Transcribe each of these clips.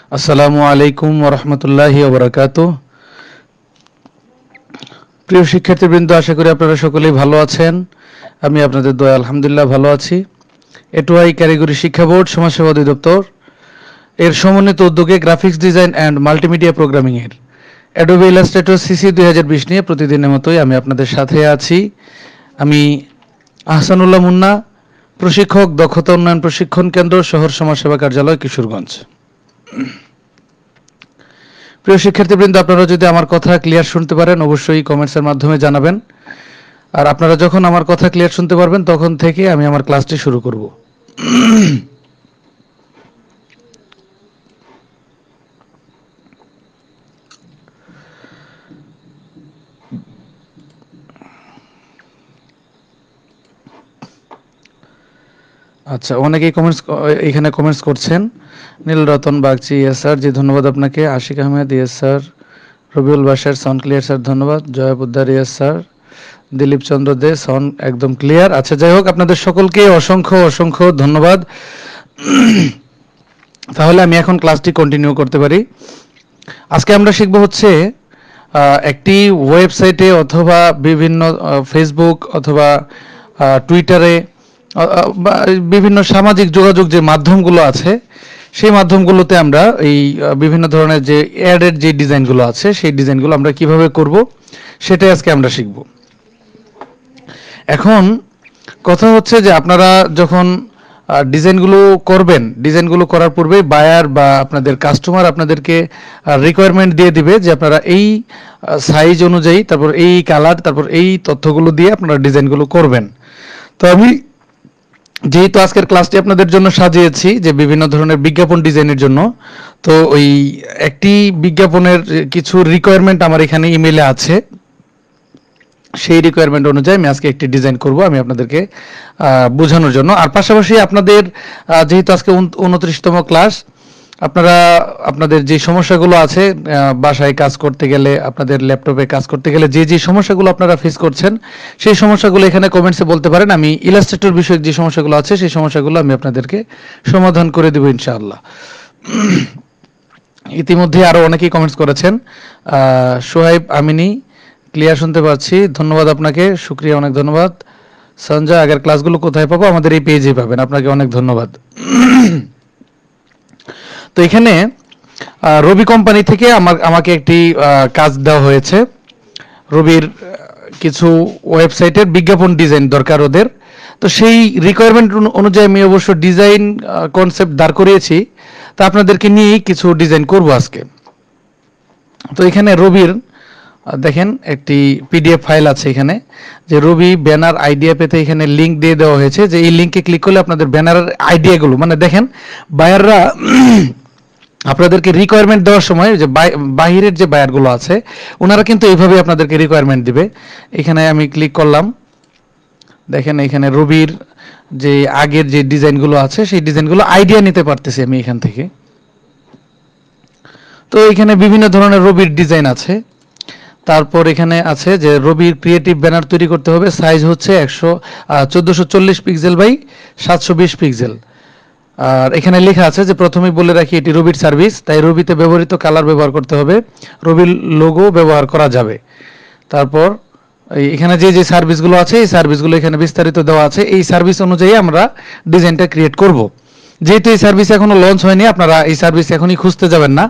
আসসালামু আলাইকুম ওয়া রাহমাতুল্লাহি ওয়া বারাকাতুহু। প্রিয় শিক্ষার্থীবৃন্দ, আশা করি আপনারা সকলেই ভালো আছেন। আমি আপনাদের দয়ায় আলহামদুলিল্লাহ ভালো আছি। এটুআই কারিগরি শিক্ষা বোর্ড সমাজসেবা অধিদপ্তর এর সমন্বিত উদ্যোগে graphics design and multimedia programming এর অ্যাডোবি ইলাস্ট্রেটর সিসি 2020 নিয়ে প্রতিদিনের মতোই আমি আপনাদের সাথে আছি। আমি আহসানুল্লাহ মুন্না, প্রশিক্ষক, দক্ষতা উন্নয়ন প্রশিক্ষণ কেন্দ্র, শহর সমাজসেবা কার্যালয়, কিশোরগঞ্জ। প্রিয় শিক্ষার্থীবৃন্দ, আপনারা যদি আমার কথা ক্লিয়ার শুনতে পারেন অবশ্যই কমেন্টসের মাধ্যমে জানাবেন। আর আপনারা যখন আমার কথা ক্লিয়ার শুনতে পারবেন তখন থেকে আমি আমার ক্লাসটি শুরু করব। আচ্ছা, অনেকেই এখানে কমেন্টস করছেন। নীলরতন বাগচি, ইয়েস স্যার, জি ধন্যবাদ আপনাকে। Ashik Ahmed, yes sir. Rabiul Basar, sound clear sir, ধন্যবাদ। Joya Poddar, yes sir. Dilip Chandra De, sound একদম ক্লিয়ার। আচ্ছা, যাই হোক, আপনাদের সকলকে অসংখ্য অসংখ্য ধন্যবাদ। তাহলে আমি এখন ক্লাসটি কন্টিনিউ করতে পারি। আজকে আমরা শিখব হচ্ছে একটি ওয়েবসাইটে অথবা বিভিন্ন ফেসবুক অথবা টুইটারে বিভিন্ন সামাজিক যোগাযোগ যে মাধ্যমগুলো আছে সেই মাধ্যমগুলোতে আমরা এই বিভিন্ন ধরনের যে অ্যাডের যে ডিজাইনগুলো আছে সেই ডিজাইনগুলো আমরা কিভাবে করব সেটাই আজকে আমরা শিখব। এখন কথা হচ্ছে যে আপনারা যখন ডিজাইনগুলো করবেন, ডিজাইনগুলো করার পূর্বে বায়ার বা আপনাদের কাস্টমার আপনাদেরকে রিকোয়ারমেন্ট দিয়ে দিবে যে আপনারা এই সাইজ অনুযায়ী, তারপর এই কালার, তারপর এই তথ্যগুলো দিয়ে আপনারা ডিজাইনগুলো করবেন। তো আমি যেহেতু আজকের ক্লাসটি আপনাদের জন্য সাজিয়েছি যে বিভিন্ন ধরনের বিজ্ঞাপন ডিজাইনের জন্য, তো ওই একটি বিজ্ঞাপনের কিছু রিকোয়ারমেন্ট আমার এখানে ইমেইলে আছে। সেই রিকোয়ারমেন্ট অনুযায়ী আমি আজকে একটি ডিজাইন করব আমি আপনাদেরকে বোঝানোর জন্য। আর পাশাপাশি আপনাদের যেহেতু আজকে 29তম ক্লাস, আপনারা আপনাদের যে সমস্যাগুলো আছে বাসায় কাজ করতে গেলে, আপনাদের ল্যাপটপে কাজ করতে গেলে যে যে সমস্যাগুলো আপনারা ফেস করছেন সেই সমস্যাগুলো এখানে কমেন্টসে বলতে পারেন। আমি ইলাস্ট্রেটর বিষয়ক যে সমস্যাগুলো আছে সেই সমস্যাগুলো আমি আপনাদেরকে সমাধান করে দেব ইনশাআল্লাহ। ইতিমধ্যে আরো অনেকেই কমেন্টস করেছেন। সোহাইব আমিনী, ক্লিয়ার শুনতে পাচ্ছি, ধন্যবাদ আপনাকে, শুক্রিয়া, অনেক ধন্যবাদ। সঞ্জয়, আগের ক্লাসগুলো কোথায় পাবো? আমাদের এই পেজে পাবেন, আপনাকে অনেক ধন্যবাদ। তো এখানে রবি কোম্পানি থেকে আমাকে একটি কাজ দেওয়া হয়েছে। রবির কিছু ওয়েবসাইটের বিজ্ঞাপন ডিজাইন দরকার ওদের। তো সেই রিকোয়ারমেন্ট অনুযায়ী আমি অবশ্য ডিজাইন কনসেপ্ট দাঁড় করিয়েছি, তা আপনাদেরকে নিয়েই কিছু ডিজাইন করব আজকে। তো এখানে রবির দেখেন একটি পিডিএফ ফাইল আছে এখানে, যে রবি ব্যানার আইডিয়া পেতে এখানে লিঙ্ক দিয়ে দেওয়া হয়েছে, যে এই লিঙ্কে ক্লিক করলে আপনাদের ব্যানারের আইডিয়াগুলো, মানে দেখেন বায়াররা আপনাদেরকে রিকোয়ারমেন্ট দেওয়ার সময় যে বাহিরের যে বায়ারগুলো আছে ওনারা কিন্তু এইভাবে আপনাদেরকে রিকোয়ারমেন্ট দিবে। এখানে আমি ক্লিক করলাম, দেখেন এখানে রবির যে আগের যে ডিজাইনগুলো আছে সেই ডিজাইনগুলো আইডিয়া নিতে পারতেছি আমি এখান থেকে। তো এখানে বিভিন্ন ধরনের রবির ডিজাইন আছে। তারপর এখানে আছে যে রবির ক্রিয়েটিভ ব্যানার তৈরি করতে হবে, সাইজ হচ্ছে 1440 পিক্সেল বাই 720 পিক্সেল। আর এখানে লেখা আছে যে প্রথমেই বলে রাখি এটি রবির সার্ভিস, তাই রবিতে ব্যবহৃত কালার ব্যবহার করতে হবে, রবির লোগো ব্যবহার করা যাবে। তারপর এখানে যে যে সার্ভিসগুলো আছে এই সার্ভিসগুলো এখানে বিস্তারিত দেওয়া আছে। এই সার্ভিস অনুযায়ী আমরা ডিজাইনটা ক্রিয়েট করব। যেহেতু এই সার্ভিস এখনো লঞ্চ হয়নি, আপনারা এই সার্ভিস এখনই খুঁজতে যাবেন না।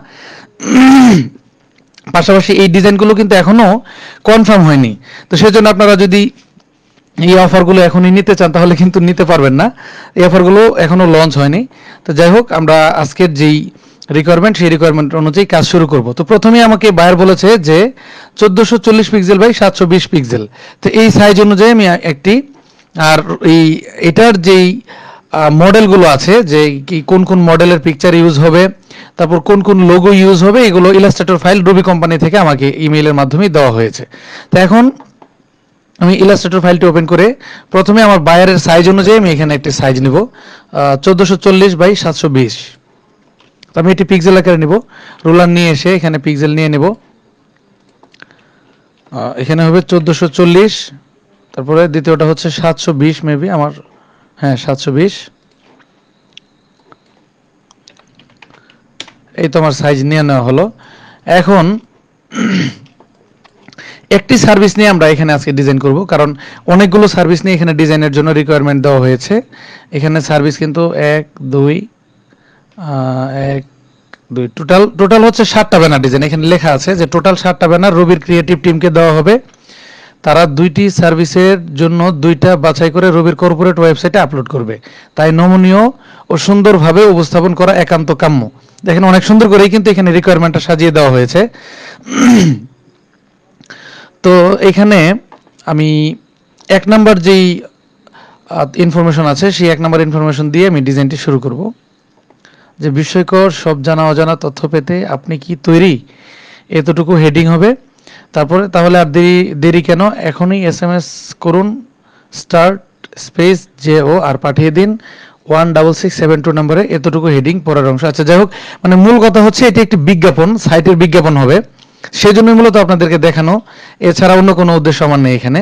পাশাপাশি এই ডিজাইনগুলো কিন্তু এখনো কনফার্ম হয়নি, তো সেজন্য আপনারা যদি এই অফারগুলো এখনই নিতে চান তাহলে কিন্তু নিতে পারবেন না, এই অফারগুলো এখনো লঞ্চ হয়নি। তো যাই হোক, আমরা আজকের যেই রিকোয়ারমেন্ট সেই রিকোয়ারমেন্ট অনুযায়ী কাজ শুরু করব। তো প্রথমেই আমাকে বায়ার বলেছে যে 1440 পিক্সেল বাই 720 পিক্সেল, তো এই সাইজ অনুযায়ী আমি একটি, আর এটার যেই মডেলগুলো আছে যে কি কোন কোন মডেলের পিকচার ইউজ হবে, তারপর কোন কোন লোগো ইউজ হবে, এগুলো ইলাস্ট্রেটর ফাইল রবি কোম্পানি থেকে আমাকে ইমেইলের মাধ্যমে দেওয়া হয়েছে। তো এখন আমি ইলাস্ট্রেটর ফাইলটি ওপেন করে প্রথমে আমার বায়ারের সাইজ অনুযায়ী আমি এখানে একটি সাইজ নিব 1440 বাই 720। তো আমি এটি পিক্সেল আকারে নিব, রুলার নিয়ে এসে এখানে পিক্সেল নিয়ে নেব। এখানে হবে 1440, তারপরে দ্বিতীয়টা হচ্ছে 720 মেবি আমার, হ্যাঁ 720। এই তো আমার সাইজ নিয়ে নেওয়া হলো। এখন একটি সার্ভিস নিয়ে আমরা এখানে আজকে ডিজাইন করব, কারণ অনেকগুলো সার্ভিস নিয়ে এখানে ডিজাইনের জন্য রিকোয়ারমেন্ট দেওয়া হয়েছে। এখানে সার্ভিস কিন্তু 1 2 1 2 টোটাল হচ্ছে 7টা ব্যানার ডিজাইন। এখানে লেখা আছে যে টোটাল 7টা ব্যানার রবির ক্রিয়েটিভ টিমকে দেওয়া হবে। তারা 2টি সার্ভিসের জন্য 2টা বাছাই করে রবির কর্পোরেট ওয়েবসাইটে আপলোড করবে। তাই নমনীয় ও সুন্দরভাবে উপস্থাপন করা একান্ত কাম্য। দেখেন অনেক সুন্দর করেই কিন্তু এখানে রিকোয়ারমেন্টটা সাজিয়ে দেওয়া হয়েছে। তো এখানে আমি 1 নাম্বার যেই ইনফরমেশন আছে সেই 1 নাম্বার ইনফরমেশন দিয়ে আমি ডিজাইনটি শুরু করব। যে বিস্ময়কর সব জানা অজানা তথ্য পেতে আপনি কি তৈরি, এতটুকু হেডিং হবে। তারপরে তাহলে আর দেরি কেন, এখনই SMS করুন স্টার্ট স্পেস JO আর পাঠিয়ে দিন 16672 নম্বরে। এতটুকু হেডিং পরের অংশ। আচ্ছা যাই হোক, মানে মূল কথা হচ্ছে এটি একটি বিজ্ঞাপন, সাইটের বিজ্ঞাপন হবে, সেজন্য মূলত আপনাদেরকে দেখানো, এছাড়া অন্য কোনো উদ্দেশ্য আমার নেই। এখানে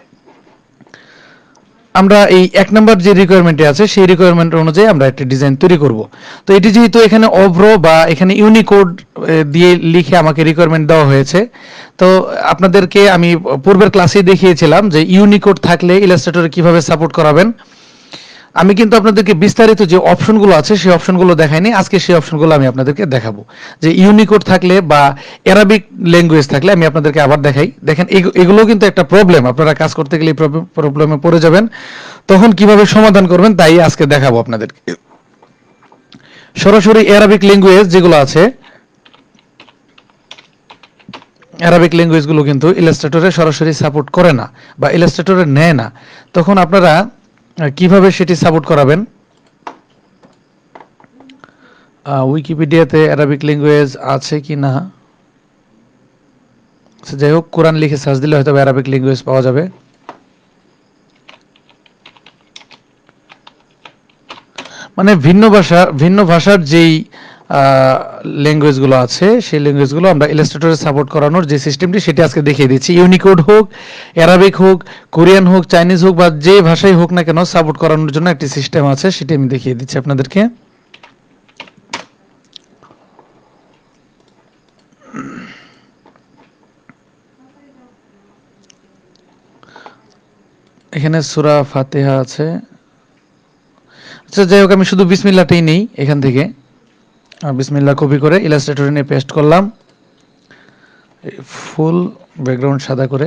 আমরা এই 1 নাম্বার যে রিকোয়ারমেন্টে আছে সেই রিকোয়ারমেন্ট অনুযায়ী আমরা একটা ডিজাইন তৈরি করব। তো এটি যেহেতু এখানে অভ্র বা এখানে ইউনিকোড দিয়ে লিখে আমাকে রিকোয়ারমেন্ট দেওয়া হয়েছে, তো আপনাদেরকে আমি পূর্বের ক্লাসে দেখিয়েছিলাম যে ইউনিকোড থাকলে ইলাস্ট্রেটরে কিভাবে সাপোর্ট করাবেন। আমি কিন্তু আপনাদেরকে বিস্তারিত যে অপশনগুলো আছে সেই অপশনগুলো দেখাইনি, আজকে সেই অপশনগুলো আমি আপনাদেরকে দেখাবো। যে ইউনিকোড থাকলে বা অ্যারাবিক ল্যাঙ্গুয়েজ থাকলে আমি আপনাদেরকে আবার দেখাই। দেখেন এগুলো কিন্তু একটা প্রবলেম, আপনারা কাজ করতে গেলে প্রবলেমে পড়ে যাবেন, তখন কিভাবে সমাধান করবেন তাই আজকে দেখাবো আপনাদেরকে। সরাসরি অ্যারাবিক ল্যাঙ্গুয়েজ যেগুলো আছে, অ্যারাবিক ল্যাঙ্গুয়েজগুলো কিন্তু ইলাস্ট্রেটরে সরাসরি সাপোর্ট করে না বা ইলাস্ট্রেটরে নেয় না, তখন আপনারা কিভাবে সেটি সাপোর্ট করাবেন। উইকিপিডিয়াতে অ্যারাবিক ল্যাঙ্গুয়েজ আছে কি না, যাই হোক কোরআন লিখে সার্চ দিলে হয়তো অ্যারাবিক ল্যাঙ্গুয়েজ পাওয়া যাবে। মানে ভিন্ন ভাষার যেই ল্যাঙ্গুয়েজগুলো আছে সেই ল্যাঙ্গুয়েজগুলো আমরা ইলাস্ট্রেটরে সাপোর্ট করানোর যে সিস্টেমটি সেটি আজকে দেখিয়ে দিচ্ছি। ইউনিকোড হোক, অ্যারাবিক হোক, কোরিয়ান হোক, চাইনিজ হোক বা যে ভাষাই হোক না কেন সাপোর্ট করানোর জন্য একটি সিস্টেম আছে, সেটি আমি দেখিয়ে দিচ্ছি আপনাদেরকে। এখানে সূরা ফাতিহা আছে। আচ্ছা যাই হোক, আমি শুধু বিসমিল্লাহটাই নেই এখান থেকে। বিসমিল্লাহ কপি করে ইলাস্ট্রেটরে নিয়ে পেস্ট করলাম, ফুল ব্যাকগ্রাউন্ড সাদা করে।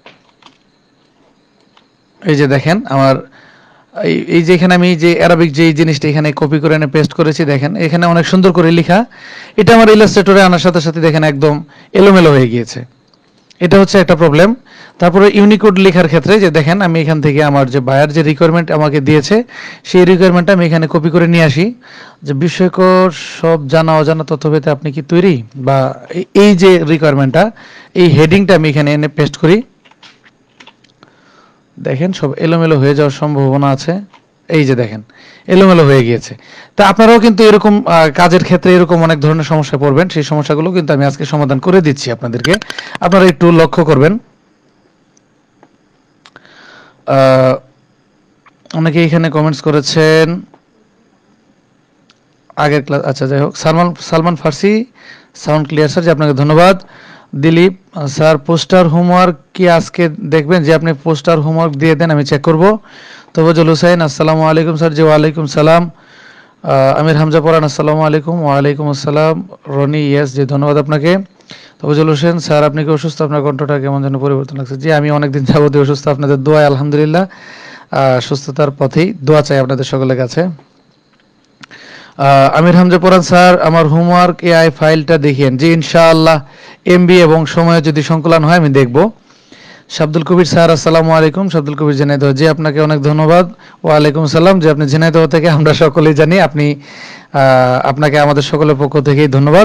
এই যে দেখেন আমার এই যে এখানে আমি যে অ্যারাবিক যে জিনিসটা এখানে কপি করে এনে পেস্ট করেছি, দেখেন এখানে অনেক সুন্দর করে লেখা। এটা আমার ইলাস্ট্রেটরে আনার সাথে সাথে দেখেন একদম এলোমেলো হয়ে গিয়েছে, এটা হচ্ছে একটা প্রবলেম। তারপরে ইউনিকোড লেখার ক্ষেত্রে যে দেখেন আমি এখান থেকে আমার যে বায়ার যে রিকোয়ারমেন্ট আমাকে দিয়েছে সেই রিকোয়ারমেন্টটা আমি এখানে কপি করে নিয়ে আসি। যে বিস্ময়কর সব জানা অজানা তথ্য পেতে আপনি কি তৈরি, বা এই যে রিকোয়ারমেন্টটা এই হেডিংটা আমি এখানে এনে পেস্ট করি। দেখেন সব এলোমেলো হয়ে যাওয়ার সম্ভাবনা আছে, এই যে দেখেন এলোমেলো হয়ে গিয়েছে। তা আপনারাও কিন্তু এরকম কাজের ক্ষেত্রে এরকম অনেক ধরনের সমস্যায় পড়বেন, সেই সমস্যাগুলো কিন্তু আমি আজকে সমাধান করে দিচ্ছি আপনাদেরকে, আপনারা একটু লক্ষ্য করবেন। অনেকে এখানে কমেন্টস করেছেন আগের ক্লাস। আচ্ছা যাই হোক, Salman Farsi sound clear sir, যে আপনাকে ধন্যবাদ। দিলীপ স্যার পোস্টার হোমওয়ার্ক কি আজকে দেখবেন? যে আপনি পোস্টার হোমওয়ার্ক দিয়ে দেন আমি চেক করব। তফাজ্জল হোসেন আসসালামু আলাইকুম স্যার। যে ওয়ালাইকুম সালাম। আমির হামজা পরান আসসালামু আলাইকুম। ওয়ালাইকুম আসসালাম। রনি ইয়েস, যে ধন্যবাদ আপনাকে। তফাজ্জল হোসেন স্যার আপনি কি অসুস্থ? আপনার কণ্ঠটা কেমন যেন পরিবর্তন লাগছে। যে আমি অনেকদিন যাবত অসুস্থ, আপনাদের দোয়ায় আলহামদুলিল্লাহ সুস্থতার পথেই, দোয়া চাই আপনাদের সকলের কাছে। আমির হামজা পরান স্যার আমার হোমওয়ার্ক এআই ফাইলটা দেখিয়েন। জি ইনশাআল্লাহ এমবি এবং সময়ে যদি সংকলন হয় আমি দেখব। শাব্দুল কবির স্যার আসসালামু আলাইকুম। শাব্দুল কবির ঝিনাইদহ, জি আপনাকে অনেক ধন্যবাদ। ওয়ালাইকুম সালাম, যে আপনি ঝিনাইদহ থেকে, আমরা সকলেই জানি আপনি, আপনাকে আমাদের সকলের পক্ষ থেকেই ধন্যবাদ।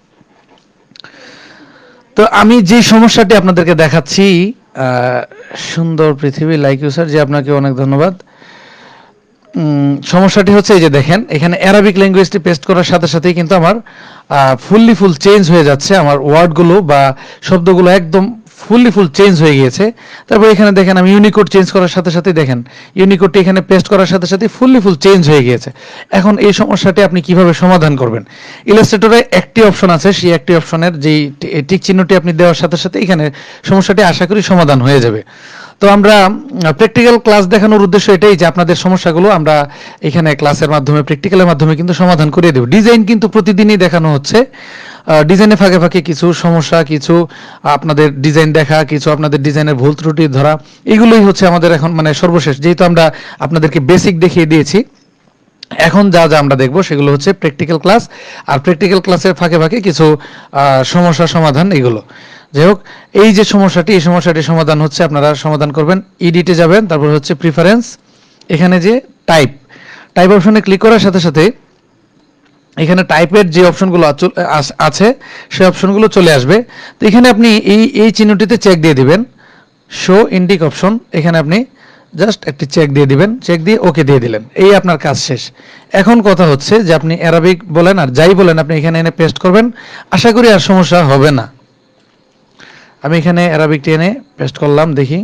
তো আমি যে সমস্যাটি আপনাদেরকে দেখাচ্ছি, সুন্দর পৃথিবী লাইক ইউ স্যার, যে আপনাকে অনেক ধন্যবাদ। সমস্যাটি হচ্ছে এই যে দেখেন এখানে অ্যারাবিক ল্যাঙ্গুয়েজটি পেস্ট করার সাথে সাথেই কিন্তু আমার ফুল চেঞ্জ হয়ে যাচ্ছে, আমার ওয়ার্ডগুলো বা শব্দগুলো একদম ফুল চেঞ্জ হয়ে গিয়েছে। তারপর এখানে দেখেন আমি ইউনিকোড চেঞ্জ করার সাথে সাথে দেখেন ইউনিকোডটি এখানে পেস্ট করার সাথে সাথে ফুল চেঞ্জ হয়ে গিয়েছে। এখন এই সমস্যাটি আপনি কিভাবে সমাধান করবেন? ইলাস্ট্রেটরে একটি অপশন আছে, সেই একটি অপশনের যেই টিক চিহ্নটি আপনি দেওয়ার সাথে সাথে এখানে সমস্যাটি আশা করি সমাধান হয়ে যাবে। তো আমরা প্র্যাকটিক্যাল ক্লাস দেখানোর উদ্দেশ্য এটাই যে আপনাদের সমস্যাগুলো আমরা এখানে ক্লাসের মাধ্যমে প্র্যাকটিক্যালের মাধ্যমে কিন্তু সমাধান করে দেব। ডিজাইন কিন্তু প্রতিদিনই দেখানো হচ্ছে। ডিজাইনে ফাঁকে ফাঁকে কিছু সমস্যা, কিছু আপনাদের ডিজাইন দেখা, কিছু আপনাদের ডিজাইনের ভুল ত্রুটি ধরা, এগুলোই হচ্ছে আমাদের এখন মানে সর্বশেষ। যেহেতু আমরা আপনাদেরকে বেসিক দেখিয়ে দিয়েছি, এখন যা যা আমরা দেখব সেগুলো হচ্ছে প্র্যাকটিক্যাল ক্লাস, আর প্র্যাকটিক্যাল ক্লাসের ফাঁকে ফাঁকে কিছু সমস্যা সমাধান এগুলো। যাই হোক, এই যে সমস্যাটি, এই সমস্যাটির সমাধান হচ্ছে আপনারা সমাধান করবেন, এডিটে যাবেন, তারপর হচ্ছে প্রিফারেন্স, এখানে যে টাইপ অপশনে ক্লিক করার সাথে সাথে এখানে টাইপের যে অপশনগুলো আছে সেই অপশনগুলো চলে আসবে। তো এখানে আপনি এই চিহ্নটিতে চেক দিয়ে দিবেন, শো ইন্ডিক অপশন, এখানে আপনি জাস্ট একটি চেক দিয়ে দিবেন, চেক দিয়ে ওকে দিয়ে দিলেন, এই আপনার কাজ শেষ। এখন কথা হচ্ছে যে আপনি অ্যারাবিক বলেন আর যাই বলেন আপনি এখানে এনে পেস্ট করবেন, আশা করি আর সমস্যা হবে না। আমি এখানে অ্যারাবিকটি এনে পেস্ট করলাম, দেখি।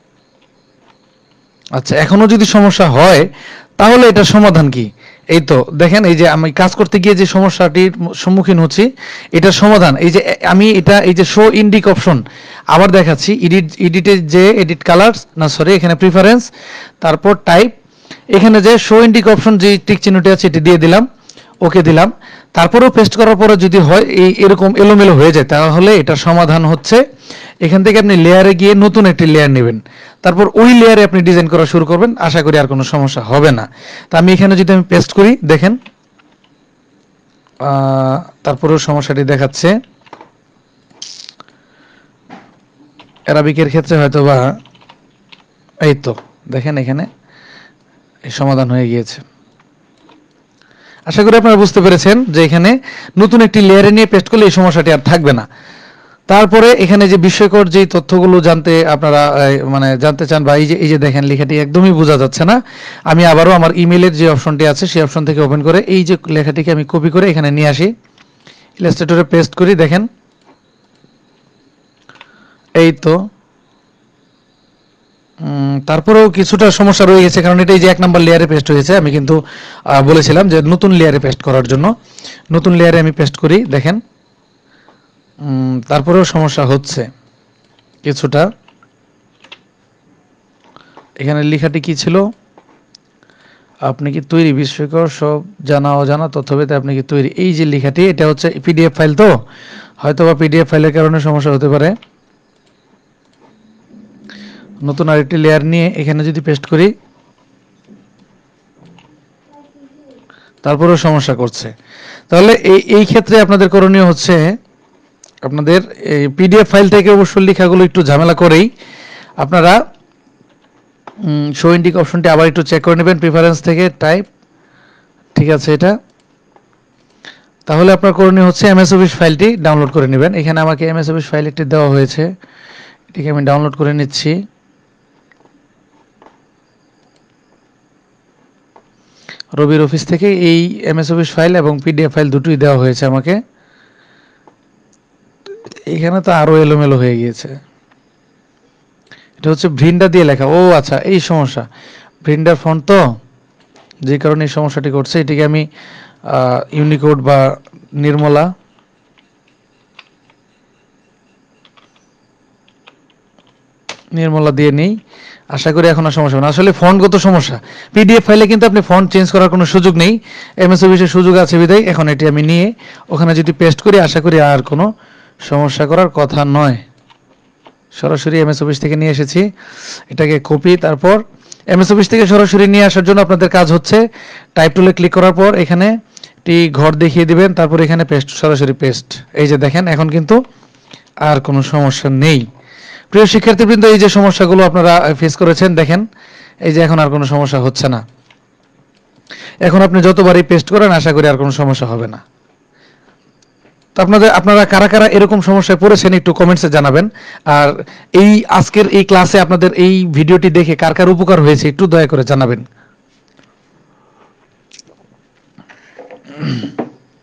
আচ্ছা, এখনো যদি সমস্যা হয় তাহলে এটা সমাধান কি? এই তো দেখেন, এই যে আমি কাজ করতে গিয়ে যে সমস্যাটির সম্মুখীন হচ্ছি এটার সমাধান এই যে আমি এটা এই যে শো ইন্ডিক অপশন আবার দেখাচ্ছি, এডিটের যে এডিট কালার্স না সরি এখানে প্রিফারেন্স, তারপর টাইপ, এখানে যে শো ইন্ডিক অপশন যে টিক চিহ্নটি আছে এটি দিয়ে দিলাম, ওকে দিলাম। তারপরেও পেস্ট করার পরে যদি হয় এরকম এলোমেলো হয়ে যায় তাহলে এটার সমাধান হচ্ছে এখান থেকে আপনি লেয়ারে গিয়ে নতুন একটি লেয়ার নেবেন, তারপর ওই লেয়ারে আপনি ডিজাইন করা শুরু করবেন, আশা করি আর কোনো সমস্যা হবে না। তা আমি এখানে যদি আমি পেস্ট করি দেখেন, তারপরেও সমস্যাটি দেখাচ্ছে। অ্যারাবিকের ক্ষেত্রে হয়তো বা এই তো দেখেন এখানে এই সমাধান হয়ে গিয়েছে। আশা করি আপনারা বুঝতে পেরেছেন যে এখানে নতুন একটি লেয়ারে নিয়ে পেস্ট করলে এই সমস্যাটি আর থাকবে না। তারপরে এখানে যে বিস্ময়কর যে তথ্যগুলো জানতে আপনারা মানে জানতে চান, বা এই যে দেখেন লেখাটি একদমই বোঝা যাচ্ছে না, আমি আবারও আমার ইমেলের যে অপশনটি আছে সেই অপশন থেকে ওপেন করে এই যে লেখাটিকে আমি কপি করে এখানে নিয়ে আসি, ইলাস্ট্রেটরে পেস্ট করি, দেখেন এই তো। তারপরেও কিছুটা সমস্যা রয়ে গেছে, কারণ এটা এই যে 1 নাম্বার লেয়ারে পেস্ট হয়েছে। আমি কিন্তু বলেছিলাম যে নতুন লেয়ারে পেস্ট করার জন্য, নতুন লেয়ারে আমি পেস্ট করি, দেখেন তারপরেও সমস্যা হচ্ছে কিছুটা। এখানে লেখাটি কি ছিল? আপনি কি তৈরি? বিস্ময়কর সব জানা অজানা তথ্যভেদে আপনি কি তৈরি? এই যে লেখাটি, এটা হচ্ছে পিডিএফ ফাইল, তো হয়তো বা পিডিএফ ফাইলের কারণে সমস্যা হতে পারে। নতুন আরেকটি লেয়ার নিয়ে এখানে যদি পেস্ট করি তারপরেও সমস্যা করছে, তাহলে এই ক্ষেত্রে আপনাদের করণীয় হচ্ছে আপনাদের এই পিডিএফ ফাইল থেকে অবশ্য লেখাগুলো একটু ঝামেলা করেই আপনারা শো ইন্ডিক অপশনটি আবার একটু চেক করে নেবেন, প্রিফারেন্স থেকে টাইপ, ঠিক আছে এটা। তাহলে আপনার করণীয় হচ্ছে এমএস অফিস ফাইলটি ডাউনলোড করে নেবেন। এখানে আমাকে এমএস অফিস ফাইল একটি দেওয়া হয়েছে, এটিকে আমি ডাউনলোড করে নিচ্ছি। রবির অফিস থেকে এই এমএস অফিস ফাইল এবং পিডিএফ ফাইল দুটোই দেওয়া হয়েছে আমাকে। এখানে তো আরো এলোমেলো হয়ে গিয়েছে, এটা হচ্ছে ভ্রিন্ডা দিয়ে লেখা। ও আচ্ছা, এই সমস্যা ভ্রিন্ডার ফন্ট, তো যে কারণে এই সমস্যাটি করছে। এটিকে আমি ইউনিকোড বা নির্মলা দিয়ে নেই, আশা করি এখন আর সমস্যা হবে না। আসলে ফন্টগত সমস্যা, পিডিএফ ফাইলে কিন্তু আপনি ফন্ট চেঞ্জ করার কোনো সুযোগ নেই, এমএস অফিসের সুযোগ আছে বিধায় এখন এটি আমি নিয়ে ওখানে যদি পেস্ট করি আশা করি আর কোনো সমস্যা করার কথা নয়। সরাসরি এমএস অফিস থেকে নিয়ে এসেছি, এটাকে কপি, তারপর এমএস অফিস থেকে সরাসরি নিয়ে আসার জন্য আপনাদের কাজ হচ্ছে টাইপ টুলে ক্লিক করার পর এখানে একটি ঘর দেখিয়ে দিবেন, তারপর এখানে পেস্ট, সরাসরি পেস্ট। এই যে দেখেন এখন কিন্তু আর কোনো সমস্যা নেই। প্রিয় শিক্ষার্থীবৃন্দ, এই যে সমস্যাগুলো আপনারা ফেস করেছেন দেখেন, এই যে এখন আর কোনো সমস্যা হচ্ছে না। এখন আপনি যতবারই পেস্ট করেন আশা করি আর কোনো সমস্যা হবে না। তো আপনারা কারা কারা এরকম সমস্যায় পড়েছেন একটু কমেন্টসে জানাবেন। আর এই আজকের এই ক্লাসে আপনাদের এই ভিডিওটি দেখে কার কার উপকার হয়েছে একটু দয়া করে জানাবেন।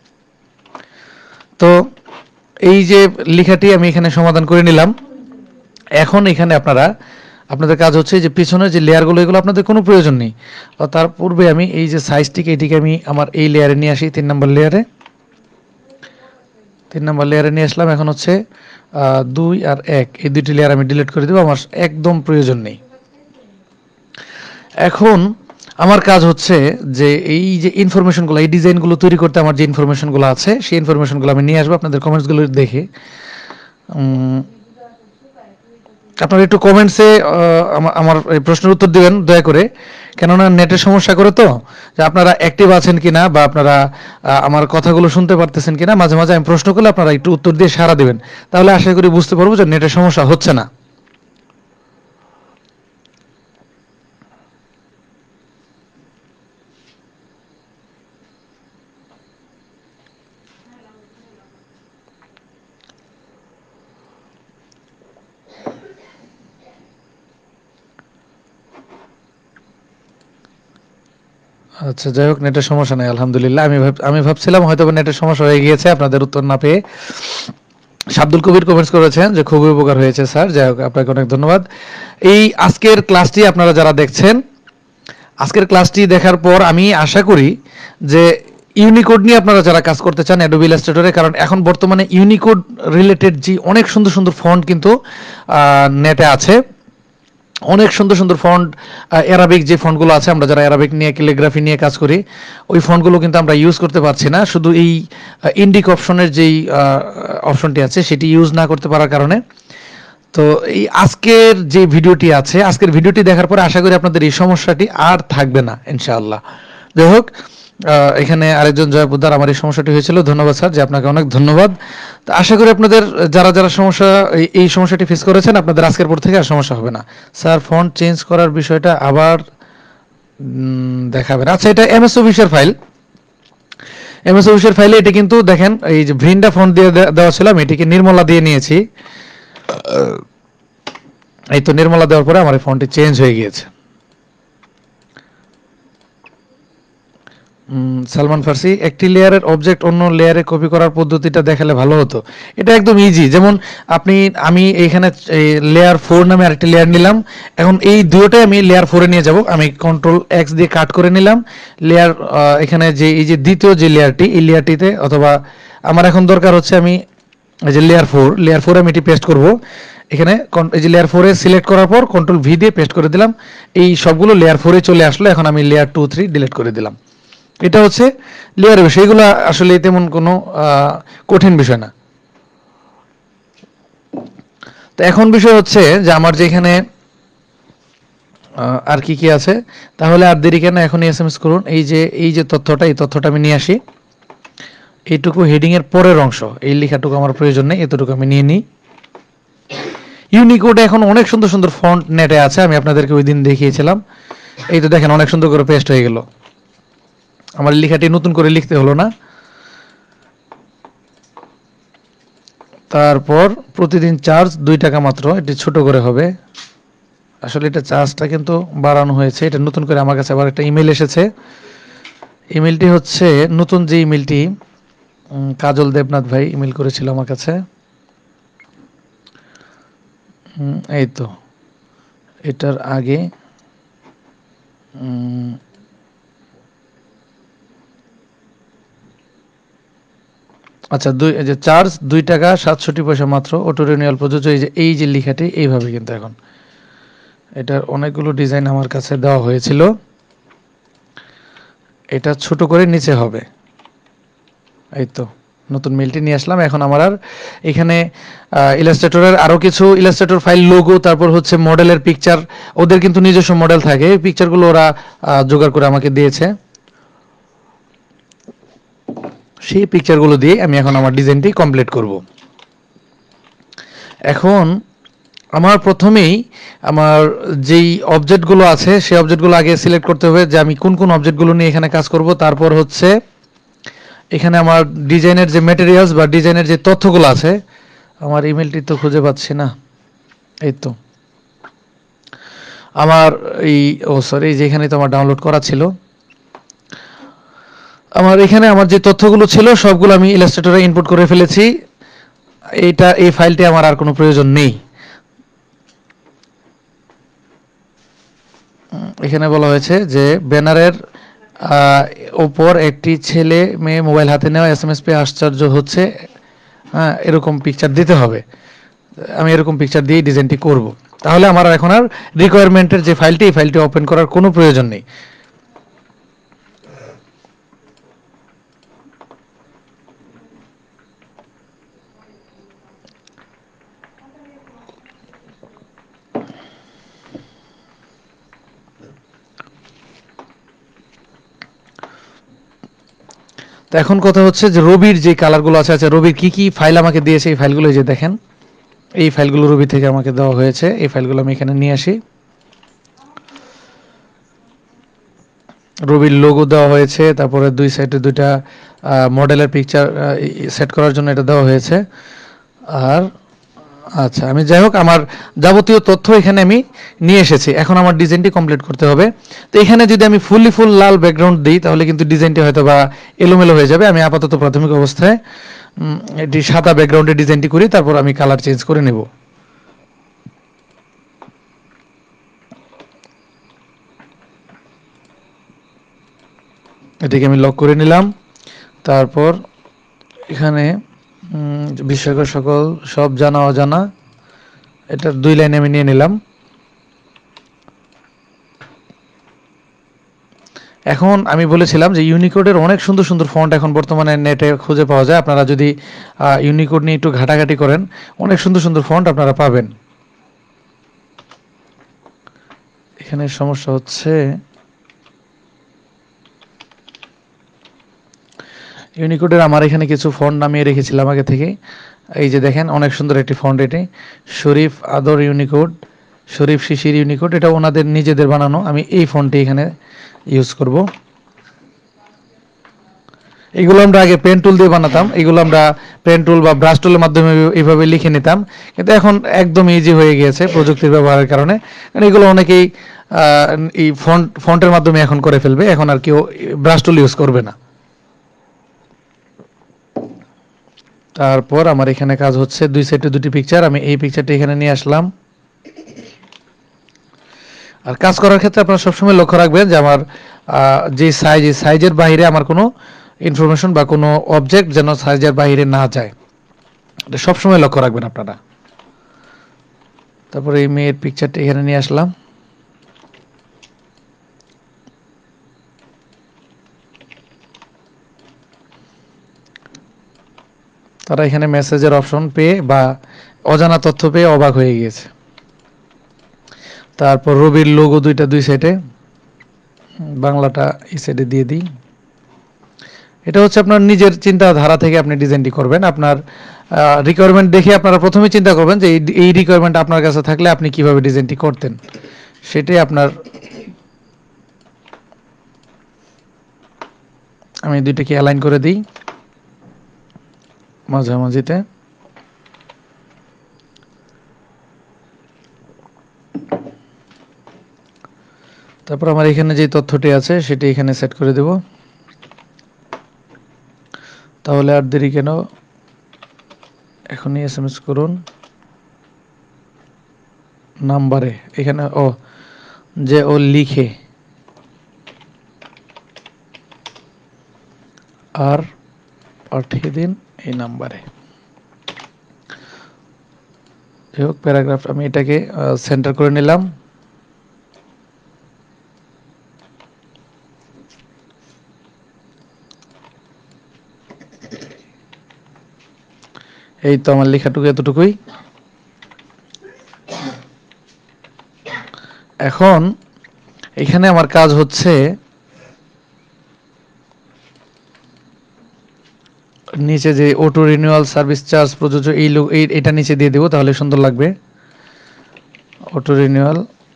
তো এই যে লেখাটি আমি এখানে সমাধান করে নিলাম, এখন এখানে আপনাদের কাজ হচ্ছে যে পিছনের যে লেয়ারগুলো এগুলো আপনাদের কোনো প্রয়োজন নেই। তার পূর্বে আমি এই যে সাইজটিকে এটিকে আমি আমার এই লেয়ারে নিয়ে আসি, 3 নম্বর লেয়ারে নিয়ে আসলাম। এখন হচ্ছে 2 আর 1 এই দুটি লেয়ার আমি ডিলিট করে দেবো, আমার একদম প্রয়োজন নেই। এখন আমার কাজ হচ্ছে যে এই যে ইনফরমেশনগুলো, এই ডিজাইনগুলো তৈরি করতে আমার যে ইনফরমেশনগুলো আছে সেই ইনফরমেশনগুলো আমি নিয়ে আসবো আপনাদের কমেন্টসগুলো দেখে। আপনারা একটু কমেন্টসে আমার এই প্রশ্নের উত্তর দিবেন দয়া করে, কেননা নেটের সমস্যা করে তো, যে আপনারা অ্যাক্টিভ আছেন কিনা বা আপনারা আমার কথাগুলো শুনতে পারতেছেন কিনা। মাঝে মাঝে আমি প্রশ্ন করলে আপনারা একটু উত্তর দিয়ে সাড়া দিবেন, তাহলে আশা করি বুঝতে পারবো যে নেটের সমস্যা হচ্ছে না। আচ্ছা, যাই হোক, নেটের সমস্যা নেই আলহামদুলিল্লাহ। আমি ভাবছিলাম হয়তো নেটের সমস্যা হয়ে গিয়েছে আপনাদের উত্তর না পেয়ে। শাব্দুল কবির কমেন্টস করেছেন যে খুবই উপকার হয়েছে স্যার। যাই হোক, আপনাকে অনেক ধন্যবাদ। এই আজকের ক্লাসটি আপনারা যারা দেখছেন, আজকের ক্লাসটি দেখার পর আমি আশা করি যে ইউনিকোড নিয়ে আপনারা যারা কাজ করতে চান অ্যাডোবি ইলাস্ট্রেটরে, কারণ এখন বর্তমানে ইউনিকোড রিলেটেড যে অনেক সুন্দর সুন্দর ফন্ট কিন্তু নেটে আছে। অনেক সুন্দর সুন্দর ফন্ট, অ্যারাবিক যে ফন্টগুলো আছে, আমরা যারা অ্যারাবিক নিয়ে ক্যালিগ্রাফি নিয়ে কাজ করি ওই ফন্টগুলো কিন্তু আমরা ইউজ করতে পারছি না, শুধু এই ইন্ডিক অপশনের যেই অপশনটি আছে সেটি ইউজ না করতে পারার কারণে। তো এই আজকের যে ভিডিওটি আছে, আজকের ভিডিওটি দেখার পরে আশা করি আপনাদের এই সমস্যাটি আর থাকবে না ইনশাআল্লাহ। যাই হোক, এখানে আরেকজন জয়পুদ্দার আমার এই সমস্যাটি হয়েছিল, ধন্যবাদ স্যার, যে আপনাকে অনেক ধন্যবাদ। তো আশা করি আপনাদের যারা যারা এই সমস্যাটি ফেস করেছেন আপনাদের আজকের পর থেকে আর সমস্যা হবে না। স্যার, ফন্ট চেঞ্জ করার বিষয়টা আবার দেখাবেন। আচ্ছা, এটা এমএস অফিসের ফাইল, এমএস অফিসের ফাইলে এটা কিন্তু দেখেন এই যে ভ্রিন্ডা ফন্ট দিয়ে দেওয়া ছিল, আমি এটিকে নির্মলা দিয়ে নিয়েছি। এই তো নির্মলা দেওয়ার পরে আমার এই ফন্টটি চেঞ্জ হয়ে গিয়েছে। সালমান ফার্সি, একটি লেয়ারের অবজেক্ট অন্য লেয়ারে কপি করার পদ্ধতিটা দেখালে ভালো হতো। এটা একদম ইজি। যেমন আমি এইখানে লেয়ার 4 নামে আরেকটি লেয়ার নিলাম, এখন এই দুটোটাই আমি লেয়ার 4 এ নিয়ে যাব। আমি কন্ট্রোল এক্স দিয়ে কাট করে নিলাম লেয়ার, এখানে যে এই যে দ্বিতীয় যে লেয়ারটি, এই লেয়ারটিতে, অথবা আমার এখন দরকার হচ্ছে আমি এই যে লেয়ার 4 আমি এটি পেস্ট করব এখানে। এই যে লেয়ার 4 এ সিলেক্ট করার পর কন্ট্রোল ভি দিয়ে পেস্ট করে দিলাম, এই সবগুলো লেয়ার 4 এ চলে আসলো। এখন আমি লেয়ার 2 3 ডিলিট করে দিলাম। এটা হচ্ছে লেয়ারের বিষয়, এগুলো আসলে তেমন কোনো কঠিন বিষয় না। তো এখন বিষয় হচ্ছে যে আমার যে এখানে আর কি কি আছে, তাহলে আর দেরি কেন, এখনই এসএমএস করুন। এই যে তথ্যটা, এই তথ্যটা আমি নিয়ে আসি। এইটুকু হেডিং এর পরের অংশ, এই লেখাটুকু আমার প্রয়োজন নেই, এতটুকু আমি নিয়ে নিই। ইউনিকোডে এখন অনেক সুন্দর সুন্দর ফন্ট নেটে আছে, আমি আপনাদেরকে ওই দিন দেখিয়েছিলাম। এই তো দেখেন অনেক সুন্দর করে পেস্ট হয়ে গেল, আমার লেখাটি নতুন করে লিখতে হলো না। তারপর প্রতিদিন চার্জ 2 টাকা মাত্র, এটি ছোট করে হবে। আসলে এটা চার্জটা কিন্তু বাড়ানো হয়েছে, এটা নতুন করে আমার কাছে আবার একটা ইমেল এসেছে। ইমেলটি হচ্ছে নতুন যে ইমেলটি কাজল দেবনাথ ভাই ইমেল করেছিল আমার কাছে। এই তো এটার আগে আচ্ছা, চার্জ 2 টাকা 67 পয়সা মাত্র, অটো রিনিউয়াল প্রযোজ্য। এই যে লেখাটি এইভাবে, কিন্তু এখন এটার অনেকগুলো ডিজাইন আমার কাছে দেওয়া হয়েছিল, এটা ছোট করে নিচে হবে। এই তো নতুন মেলটি নিয়ে আসলাম। এখন আমার আর এখানে ইলাস্ট্রেটরের আরও কিছু ইলাস্ট্রেটর ফাইল, লোগো, তারপর হচ্ছে মডেলের পিকচার, ওদের কিন্তু নিজস্ব মডেল থাকে, এই পিকচারগুলো ওরা জোগাড় করে আমাকে দিয়েছে। সেই পিকচারগুলো দিয়ে আমি এখন আমার ডিজাইনটি কমপ্লিট করব। এখন আমার প্রথমেই আমার যেই অবজেক্টগুলো আছে সেই অবজেক্টগুলো আগে সিলেক্ট করতে হবে যে আমি কোন কোন অবজেক্টগুলো নিয়ে এখানে কাজ করব। তারপর হচ্ছে এখানে আমার ডিজাইনের যে ম্যাটেরিয়ালস বা ডিজাইনের যে তথ্যগুলো আছে, আমার ইমেলটি তো খুঁজে পাচ্ছি না। এই তো আমার সরি, যেখানে তো আমার ডাউনলোড করা ছিল, আমার এখানে আমার যে তথ্যগুলো ছিল সবগুলো আমি ইলাস্ট্রেটরে ইনপুট করে ফেলেছি। এই ফাইলটি আমার আর কোনো প্রয়োজন নেই। এখানে বলা হয়েছে যে ব্যানারের আহ, ওপর একটি ছেলে মেয়ে মোবাইল হাতে নেওয়া এসএমএস পেয়ে আশ্চর্য হচ্ছে, হ্যাঁ এরকম পিকচার দিতে হবে। আমি এরকম পিকচার দিয়ে ডিজাইনটি করব। তাহলে আমার এখন আর রিকোয়ারমেন্টের যে ফাইলটি, এই ফাইলটি ওপেন করার কোনো প্রয়োজন নেই। তো এখন কথা হচ্ছে যে রবির যে কালারগুলো আছে, আচ্ছা রবির কি কি ফাইল আমাকে দিয়েছে, এই ফাইলগুলো যে দেখেন, এই ফাইলগুলো রবি থেকে আমাকে দেওয়া হয়েছে। এই ফাইলগুলো আমি এখানে নিয়ে আসি। রবির লোগো দেওয়া হয়েছে, তারপরে দুই সাইডে দুইটা মডেলের পিকচার সেট করার জন্য এটা দেওয়া হয়েছে। আর আচ্ছা, আমি যাই হোক আমার যাবতীয় তথ্য এখানে আমি নিয়ে এসেছি। এখন আমার ডিজাইনটি কমপ্লিট করতে হবে। তো এখানে যদি আমি ফুল লাল ব্যাকগ্রাউন্ড দিই তাহলে কিন্তু ডিজাইনটি হয়তো বা এলোমেলো হয়ে যাবে। আমি আপাতত প্রাথমিক অবস্থায় এটি সাদা ব্যাকগ্রাউন্ডে ডিজাইনটি করি, তারপর আমি কালার চেঞ্জ করে নেব। এটিকে আমি লক করে নিলাম। তারপর এখানে বিস্ময়কর সকল সব জানা অজানা, এটার 2 লাইনে আমি নিয়ে নিলাম। এখন আমি বলেছিলাম যে ইউনিকোডের অনেক সুন্দর সুন্দর ফন্ট এখন বর্তমানে নেটে খুঁজে পাওয়া যায়। আপনারা যদি ইউনিকোড নিয়ে একটু ঘাটাঘাটি করেন, অনেক সুন্দর সুন্দর ফন্ট আপনারা পাবেন। এখানে সমস্যা হচ্ছে ইউনিকোডের আমার এখানে কিছু ফন্ট নামিয়ে রেখেছিলাম আগে থেকে। এই যে দেখেন অনেক সুন্দর একটি ফন্ট, এটি শরীফ আদর ইউনিকোড, শরীফ শিশির ইউনিকোড, এটা ওনাদের নিজেদের বানানো। আমি এই ফন্টটি এখানে ইউজ করব। এগুলো আমরা আগে পেন টুল দিয়ে বানাতাম, এগুলো আমরা পেন টুল বা ব্রাশ টুলের মাধ্যমে এইভাবে লিখে নিতাম, কিন্তু এখন একদম ইজি হয়ে গিয়েছে প্রযুক্তির ব্যবহারের কারণে। কারণ এগুলো অনেকেই এই ফন্টের মাধ্যমে এখন করে ফেলবে, এখন আর কেউ ব্রাশ টুল ইউজ করবে না। তারপর আমার এখানে কাজ হচ্ছে দুই সাইডে দুটি পিকচার, আমি এই পিকচারটি এখানে নিয়ে আসলাম। আর কাজ করার ক্ষেত্রে আপনারা সবসময় লক্ষ্য রাখবেন যে আমার যে সাইজ, এই সাইজের বাইরে আমার কোনো ইনফরমেশন বা কোনো অবজেক্ট যেন সাইজের বাইরে না যায়, এটা সবসময় লক্ষ্য রাখবেন আপনারা। তারপরে এই মেয়ের পিকচারটা এখানে নিয়ে আসলাম। তারা এখানে মেসেজের অপশন পেয়ে বা অজানা তথ্য পেয়ে অবাক হয়ে গিয়েছে। তারপর রবির লোগো দুইটা দুই সাইডে, বাংলাটা এই সাইডে দিয়ে দিই। এটা হচ্ছে আপনার নিজের চিন্তাধারা থেকে আপনি ডিজাইনটি করবেন। আপনার রিকোয়ারমেন্ট দেখে আপনারা প্রথমে চিন্তা করবেন যে এই রিকোয়ারমেন্ট আপনার কাছে থাকলে আপনি কিভাবে ডিজাইনটি করতেন, সেটাই আপনার। আমি দুইটাকে অ্যালাইন করে দিই মাঝামাঝিতে। তারপর আমার এখানে যে তথ্যটি আছে সেটি এখানে সেট করে দেব। তাহলে আর দেরি কেন, এখনই এসএমএস করুন নাম্বারে। এখানে যে ও লিখে আর পাঠিয়ে দিন এই নাম্বারে। যাই হোক, প্যারাগ্রাফ আমি এটাকে সেন্টার করে নিলাম। এই তো আমার লেখাটুকু এতটুকুই। এখন এখানে আমার কাজ হচ্ছে নিচে যে অটো রিনিউয়াল সার্ভিস চার্জ প্রযোজ্য, এটা নিচে দিয়ে দেবো, তাহলে সুন্দর লাগবে। অটো রিনিউয়াল,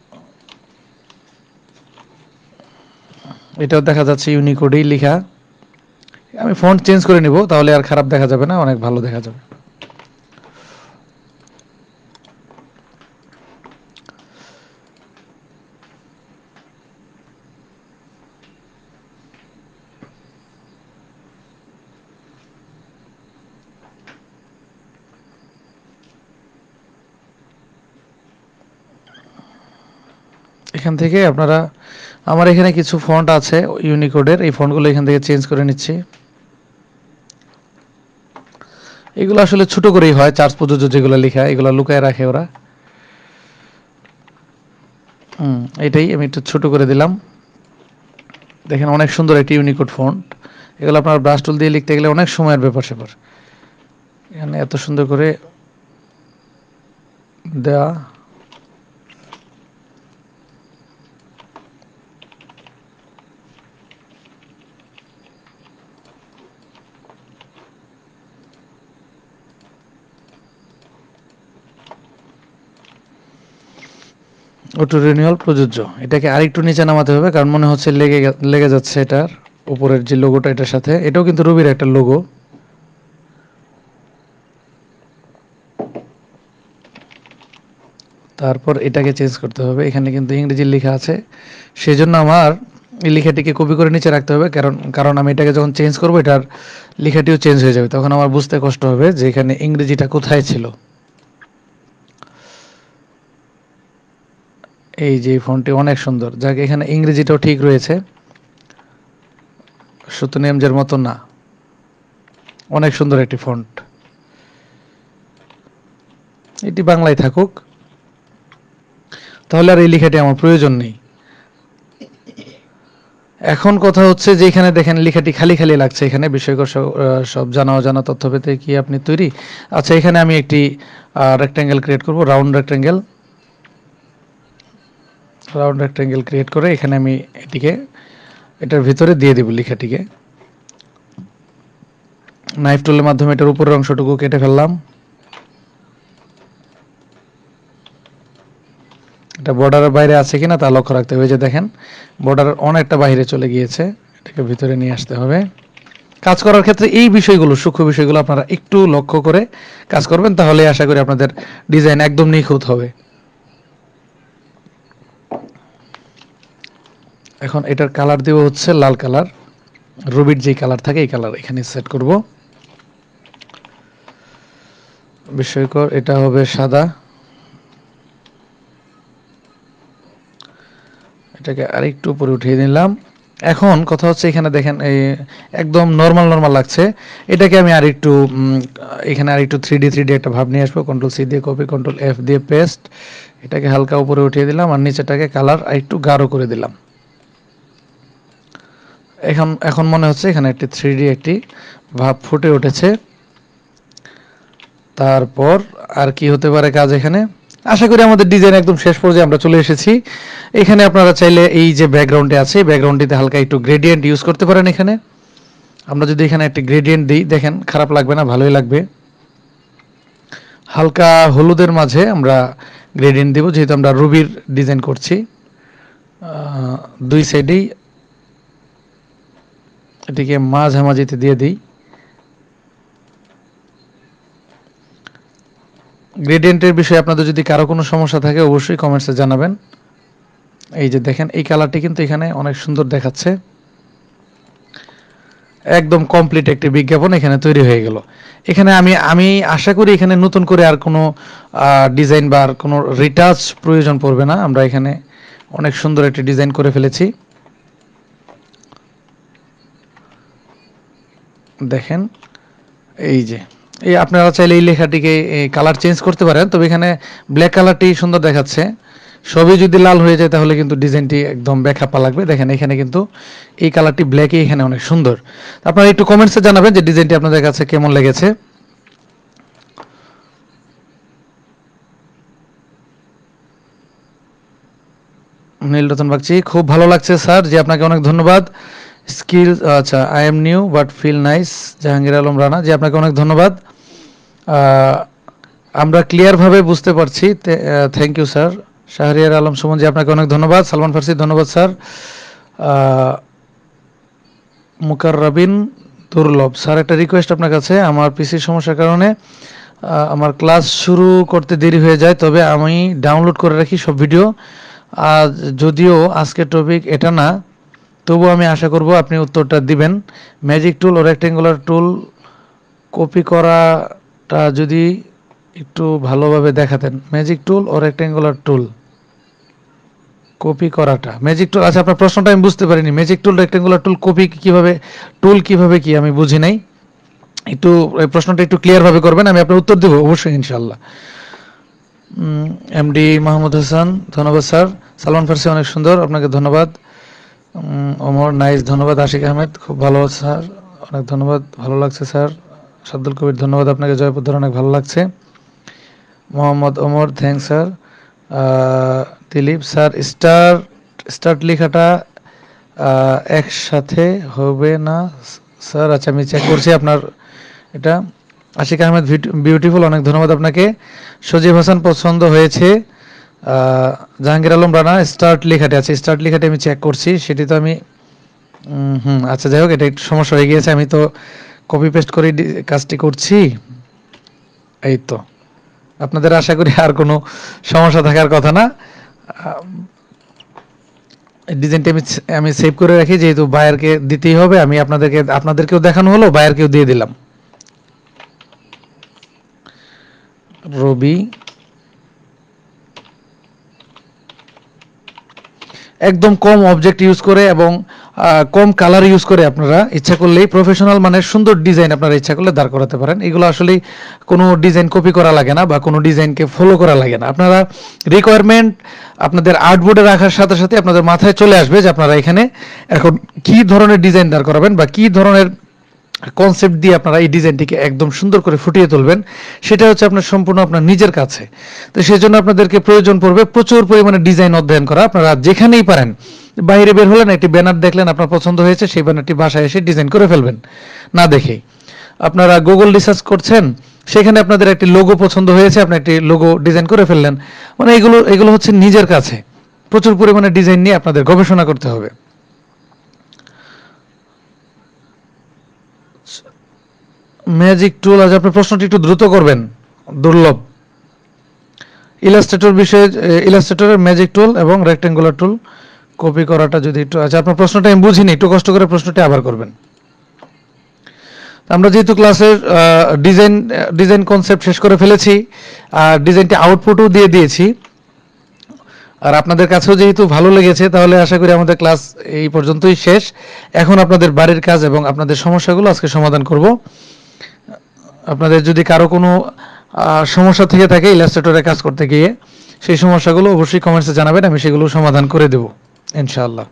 এটাও দেখা যাচ্ছে ইউনিকোডেই লেখা। আমি ফন্ট চেঞ্জ করে নিব, তাহলে আর খারাপ দেখা যাবে না, অনেক ভালো দেখা যাবে। এখান থেকে আপনারা, আমার এখানে কিছু ফন্ট আছে ইউনিকোডের, এই ফন্টগুলো এখান থেকে চেঞ্জ করে নিচ্ছি। এগুলো আসলে ছোট করেই হয়, চার্জ প্রযোজ্য যেগুলো লেখা এগুলো লুকায় রাখে ওরা। এটাই আমি একটু ছোট করে দিলাম। দেখেন অনেক সুন্দর একটি ইউনিকোড ফন্ট। এগুলো আপনার ব্রাশ টুল দিয়ে লিখতে গেলে অনেক সময়ের ব্যাপার স্যাপার। এখানে এত সুন্দর করে দেওয়া। অটো রিনিউয়াল প্রযোজ্য। এটাকে আরেকটু নিচে নামাতে হবে, কারণ মনে হচ্ছে লেগে যাচ্ছে এটার উপরের যে লোগোটা এটার সাথে। এটাও কিন্তু রুবির একটা লোগো। তারপর এটাকে চেঞ্জ করতে হবে। এখানে কিন্তু ইংরেজি লেখা আছে, সেজন্য আমার এই লেখাটিকে কপি করে নিচে রাখতে হবে, কারণ আমি এটাকে যখন চেঞ্জ করব এটার লেখাটিও চেঞ্জ হয়ে যাবে, তখন আমার বুঝতে কষ্ট হবে যে এখানে ইংরেজিটা কোথায় ছিল। এই যে ফন্টটি অনেক সুন্দর, যাক এখানে ইংরেজিটাও ঠিক রয়েছে, সুতনিয়ামজের মতো না, অনেক সুন্দর একটি ফন্ট। এটি বাংলায় থাকুক, তাহলে আর এই লেখাটি আমার প্রয়োজন নেই। এখন কথা হচ্ছে যে এখানে দেখেন লেখাটি খালি খালি লাগছে, এখানে বিষয়কর সব জানা অজানা তথ্য পেতে কি আপনি তৈরি? আচ্ছা, এখানে আমি একটি রেক্ট্যাঙ্গেল ক্রিয়েট করব, রাউন্ড রেক্ট্যাঙ্গেল ক্রিয়েট করে এখানে আমি এটার ভিতরে দিয়ে দেব লেখাটিকে। নাইফ টুলের মাধ্যমে এটার উপরের অংশটুকু কেটে ফেললাম। এটা বর্ডারের বাইরে আছে কিনা তা লক্ষ্য রাখতে হবে। যে দেখেন বর্ডারের অনেকটা বাইরে চলে গিয়েছে, এটাকে ভিতরে নিয়ে আসতে হবে। কাজ করার ক্ষেত্রে এই বিষয়গুলো, সূক্ষ্ম বিষয়গুলো আপনারা একটু লক্ষ্য করে কাজ করবেন, তাহলে আশা করি আপনাদের ডিজাইন একদম নিখুঁত হবে। এখন এটার কালার দেব হচ্ছে লাল কালার, রুবির যে কালার থাকে এই কালার এখানে সেট করব। বিষয়কর এটা হবে সাদা, এটাকে আরেকটু উপরে উঠিয়ে নিলাম। এখন কথা হচ্ছে এখানে দেখেন এই একদম নর্মাল লাগছে, এটাকে আমি আরেকটু এখানে আরেকটু 3D একটা ভাব নিয়ে আসবো। কন্ট্রোল সি দিয়ে কপি, কন্ট্রোল এফ দিয়ে পেস্ট, এটাকে হালকা উপরে উঠিয়ে দিলাম আর নিচেটাকে কালার আরেকটু গাঢ় করে দিলাম। এখন মনে হচ্ছে এখানে একটি 3D একটি ভাব ফুটে উঠেছে। তারপর আর কি হতে পারে কাজ? এখানে আশা করি আমাদের ডিজাইন একদম শেষ পর্যায়ে আমরা চলে এসেছি। এখানে আপনারা চাইলে এই যে ব্যাকগ্রাউন্ডে আছে, ব্যাকগ্রাউন্ডটিতে হালকা একটু গ্রেডিয়েন্ট ইউজ করতে পারেন। এখানে আমরা যদি এখানে একটা গ্রেডিয়েন্ট দিই, দেখেন খারাপ লাগবে না, ভালোই লাগবে। হালকা হলুদের মাঝে আমরা গ্রেডিয়েন্ট দিব, যেহেতু আমরা রুবির ডিজাইন করছি। দুই সাইডেই এটিকে মাঝামাঝিতে দিয়ে দিই। গ্রেডিয়েন্টের বিষয়ে আপনাদের যদি কারো কোনো সমস্যা থাকে অবশ্যই কমেন্টসে জানাবেন। এই যে দেখেন এই কালারটি কিন্তু এখানে অনেক সুন্দর দেখাচ্ছে। একদম কমপ্লিট একটি বিজ্ঞাপন এখানে তৈরি হয়ে গেল। এখানে আমি আশা করি এখানে নতুন করে আর কোনো ডিজাইন বা আর কোনো রিটাচ প্রয়োজন পড়বে না। আমরা এখানে অনেক সুন্দর একটি ডিজাইন করে ফেলেছি। দেখেন এই যে আপনারা চাইলে এই লেখাটিকে কালার চেঞ্জ করতে পারেন, তবে এখানে ব্ল্যাক কালারটি সুন্দর দেখাচ্ছে। সবই যদি লাল হয়ে যায় তাহলে কিন্তু ডিজাইনটি একদম বেখাপ্পা লাগবে। দেখেন এখানে কিন্তু এই কালারটি ব্ল্যাকই এখানে অনেক সুন্দর। আপনারা একটু কমেন্টসে জানাবেন যে ডিজাইনটি আপনাদের কাছে কেমন লেগেছে। নীলরতন বাগচি, খুব ভালো লাগছে স্যার, যে আপনাকে অনেক ধন্যবাদ। স্কিল, আচ্ছা, I am new but feel nice, Jahangir Alam Rana, যে আপনাকে অনেক ধন্যবাদ। আমরা ক্লিয়ারভাবে বুঝতে পারছি, thank you sir. Shahriar Alam Sumon, যে আপনাকে অনেক ধন্যবাদ। সালমান ফার্সি, ধন্যবাদ স্যার। মুকাররাবিন দুর্লভ, স্যার একটা রিকোয়েস্ট আপনার কাছে। আমার পিসির সমস্যার কারণে আমার ক্লাস শুরু করতে দেরি হয়ে যায়, তবে আমি ডাউনলোড করে রাখি সব ভিডিও। যদিও আজকের টপিক এটা না, তবু আমি আশা করব আপনি উত্তরটা দিবেন। ম্যাজিক টুল ও রেক্টেঙ্গুলার টুল কপি করাটা যদি একটু ভালোভাবে দেখাতেন। ম্যাজিক টুল ও রেক্টেঙ্গুলার টুল, কপি করাটা ম্যাজিক টুল, আচ্ছা আপনার প্রশ্নটা আমি বুঝতে পারিনি। Magic tool, rectangular tool, copy কিভাবে, টুল কিভাবে কি আমি বুঝি নাই, একটু এই প্রশ্নটা একটু ক্লিয়ার ভাবে করবেন, আমি আপনার উত্তর দেবো অবশ্যই ইনশাআল্লাহ। এমডি মাহমুদ হাসান, ধন্যবাদ স্যার। সালমান ফার্সি অনেক সুন্দর, আপনাকে ধন্যবাদ। ওমর নাইস, ধন্যবাদ। আশিক আহমেদ খুব ভালো স্যার, অনেক ধন্যবাদ, ভালো লাগছে স্যার। শাব্দুল কবির ধন্যবাদ আপনাকে, জয়পুদ্ধর অনেক ভালো লাগছে। Mohammad Omar thank sir. Dilip sir, start লেখাটা একসাথে হবে না স্যার? আচ্ছা আমি চেক করছি আপনার এটা। আশিক আহমেদ বিউটিফুল, অনেক ধন্যবাদ আপনাকে। সজীব হাসান পছন্দ হয়েছে। জাহাঙ্গীর আলম রানা, স্টার্ট লেখাটি আছে, স্টার্ট লেখাটি আমি চেক করছি, সেটি তো আমি আচ্ছা যাই হোক, এটা একটু সমস্যা হয়ে গিয়েছে, আমি তো কপি পেস্ট করে কাজটি করছি। এই তো, আপনাদের আশা করি আর কোনো সমস্যা থাকার কথা না। ডিজাইনটি আমি সেভ করে রাখি, যেহেতু বায়ারকে দিতেই হবে, আমি আপনাদেরকেও দেখানো হলো, বায়ারকেও দিয়ে দিলাম। রবি, একদম কম অবজেক্ট ইউজ করে এবং কম কালার ইউজ করে আপনারা ইচ্ছা করলেই প্রফেশনাল মানের সুন্দর ডিজাইন আপনারা ইচ্ছা করলে দাঁড় করাতে পারেন। এগুলো আসলে কোনো ডিজাইন কপি করা লাগে না বা কোনো ডিজাইনকে ফলো করা লাগে না। আপনারা রিকোয়ারমেন্ট আপনাদের আর্টবোর্ডে রাখার সাথে সাথে আপনাদের মাথায় চলে আসবে যে আপনারা এখানে এখন কি ধরনের ডিজাইন দাঁড় করাবেন বা কি ধরনের কনসেপ্ট দিয়ে আপনারা এই ডিজাইনটিকে একদম সুন্দর করে ফুটিয়ে তুলবেন, সেটা হচ্ছে আপনার সম্পূর্ণ আপনার নিজের কাছে। তো সেই জন্য আপনাদেরকে প্রয়োজন পড়বে প্রচুর পরিমাণে ডিজাইন অধ্যয়ন করা। আপনারা যেখানেই পারেন, বাইরে বের হলেন, একটি ব্যানার দেখলেন, আপনার পছন্দ হয়েছে, সেই ব্যানারটি বাসায় এসে ডিজাইন করে ফেলবেন না দেখেই। আপনারা গুগল রিসার্চ করছেন, সেখানে আপনাদের একটি লোগো পছন্দ হয়েছে, আপনি একটি লোগো ডিজাইন করে ফেললেন। মানে এগুলো হচ্ছে নিজের কাছে। প্রচুর পরিমাণে ডিজাইন নিয়ে আপনাদের গবেষণা করতে হবে। ম্যাজিক টুল, আজ আপনার প্রশ্নটি একটু দ্রুত করবেন, দুর্লভ। ইলাস্ট্রেটর বিষয়ে, ইলাস্ট্রেটরের ম্যাজিক টুল এবং রেক্টেঙ্গুলার টুল কপি করাটা যদি একটু, আচ্ছা আপনার প্রশ্নটা আমি বুঝিনি, একটু কষ্ট করে প্রশ্নটি আবার করবেন। আমরা যেহেতু ক্লাসের ডিজাইন কনসেপ্ট শেষ করে ফেলেছি, আর ডিজাইনটি আউটপুটও দিয়ে দিয়েছি, আর আপনাদের কাছেও যেহেতু ভালো লেগেছে, তাহলে আশা করি আমাদের ক্লাস এই পর্যন্তই শেষ। এখন আপনাদের বাড়ির কাজ এবং আপনাদের সমস্যাগুলো আজকে সমাধান করব। আপনাদের যদি কারো কোনো সমস্যা থেকে থাকে ইলাস্ট্রেটরে কাজ করতে গিয়ে, সেই সমস্যাগুলো অবশ্যই কমেন্টসে জানাবেন, আমি সেগুলো সমাধান করে দেব ইনশাআল্লাহ।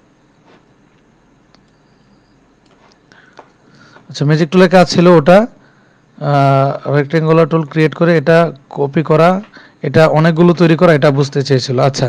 আচ্ছা, ম্যাজিক টুলের কাজ ছিল ওটা, রেক্টেঙ্গুলার টুল ক্রিয়েট করে এটা কপি করা, এটা অনেকগুলো তৈরি করা, এটা বুঝতে চেয়েছিল। আচ্ছা,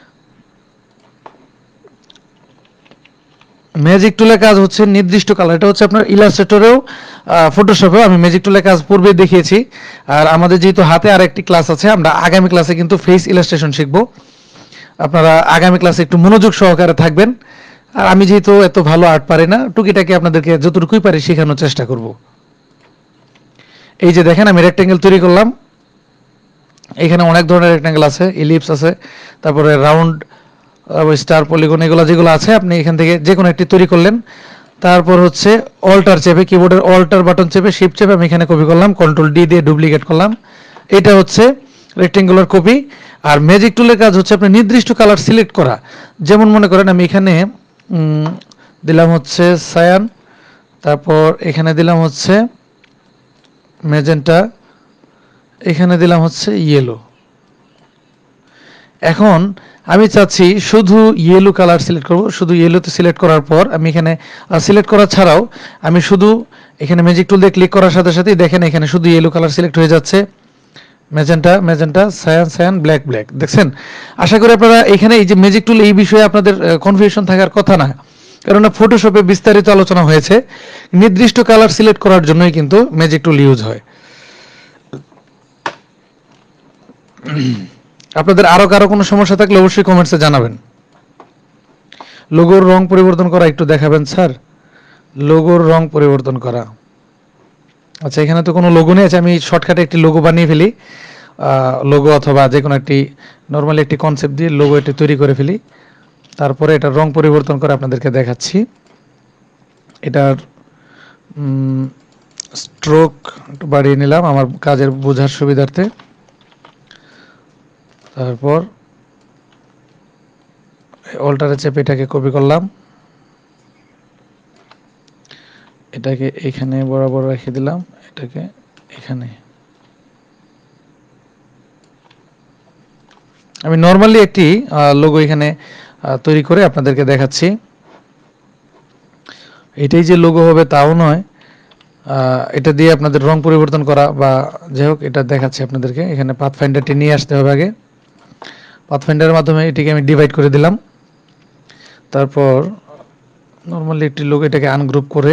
ম্যাজিক টুলের কাজ হচ্ছে নির্দিষ্ট কালার, এটা হচ্ছে আপনার ইলাস্ট্রেটরেও ফটোশপেও আমি ম্যাজিক টুলের কাজ পূর্বে দেখিয়েছি। আর আমাদের যেহেতু হাতে আর একটি ক্লাস আছে, আমরা আগামী ক্লাসে কিন্তু ফেস ইলাস্ট্রেশন শিখব। আপনারা আগামী ক্লাসে একটু মনোযোগ সহকারে থাকবেন। আর আমি যেহেতু এত ভালো আর্ট পারি না, টুকিটাকি আপনাদেরকে যতটুকুই পারি শেখানোর চেষ্টা করব। এই যে দেখেন, আমি রেক্টেঙ্গেল তৈরি করলাম, এখানে অনেক ধরনের রেক্টেঙ্গেল আছে, ইলিপস আছে, তারপরে রাউন্ড, স্টার, পলিগন, এগুলো যেগুলো আছে, আপনি এখান থেকে যে কোনো একটি তৈরি করলেন। তারপর হচ্ছে অল্টার চেপে, কিবোর্ডের অল্টার বাটন চেপে, শিফট চেপে আমি এখানে কপি করলাম, কন্ট্রোল ডি দিয়ে ডুপ্লিকেট করলাম। এটা হচ্ছে রেক্টেঙ্গুলার কপি। আর ম্যাজিক টুলের কাজ হচ্ছে আপনি নির্দিষ্ট কালার সিলেক্ট করা। যেমন মনে করেন আমি এখানে দিলাম হচ্ছে সায়ান, তারপর এখানে দিলাম হচ্ছে ম্যাজেন্টা, এখানে দিলাম হচ্ছে ইয়েলো। এখন আমি চাচ্ছি শুধু ইয়েলো কালার সিলেক্ট করব। শুধু ইয়েলোতে সিলেক্ট করার পর আমি এখানে সিলেক্ট করা ছাড়াও আমি শুধু এখানে ম্যাজিক টুল দিয়ে ক্লিক করার সাথে সাথেই দেখেন এখানে শুধু ইয়েলো কালার সিলেক্ট হয়ে যাচ্ছে। ম্যাজেন্টা, সায়ান, ব্ল্যাক, দেখছেন? আশা করি আপনারা এখানে এই যে ম্যাজিক টুল, এই বিষয়ে আপনাদের কনফিউশন থাকার কথা না, কেননা ফটোশপে বিস্তারিত আলোচনা হয়েছে। নির্দিষ্ট কালার সিলেক্ট করার জন্যই কিন্তু ম্যাজিক টুল ইউজ হয়। আপনাদের আরো কারো কোনো সমস্যা থাকলে অবশ্যই কমেন্টসে জানাবেন। লোগোর রং পরিবর্তন করা একটু দেখাবেন স্যার। লোগোর রং পরিবর্তন করা, আচ্ছা এখানে তো কোনো লোগো নেই। আচ্ছা, আমি শর্টকাটে একটি লোগো বানিয়ে ফেলি, লোগো অথবা যে কোনো একটি নর্মালি একটি কনসেপ্ট দিয়ে লোগো এটি তৈরি করে ফেলি। তারপরে এটার রং পরিবর্তন করে আপনাদেরকে দেখাচ্ছি। এটার স্ট্রোক একটু বাড়িয়ে নিলাম আমার কাজের বোঝার সুবিধার্থে। তারপর অল্টারে চেপে এটাকে কপি করলাম, এটাকে এখানে বরাবর রেখে দিলাম, এটাকে এখানে। আমি নর্মালি একটি লোগো এখানে তৈরি করে আপনাদেরকে দেখাচ্ছি। এটাই যে লোগো হবে তাও নয়, এটা দিয়ে আপনাদের রং পরিবর্তন করা বা যাই হোক, এটা দেখাচ্ছি আপনাদেরকে। এখানে পাথফাইন্ডারটি নিয়ে আসতে হবে আগে। পাথফাইন্ডারের মাধ্যমে এটিকে আমি ডিভাইড করে দিলাম। তারপর নর্মালি একটি লোগো, এটাকে আনগ্রুপ করে